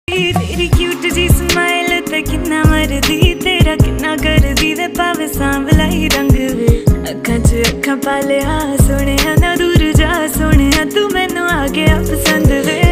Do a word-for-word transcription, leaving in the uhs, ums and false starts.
तेरी क्यूट जी स्माइल ते किन्ना मरदी तेरा किन्ना करदी वे पावे सांवला ही रंग वे अखां च अखां पा लिया सोहणिया ना दूर जा सोहणिया तू मैनू आ गया पसंद वे।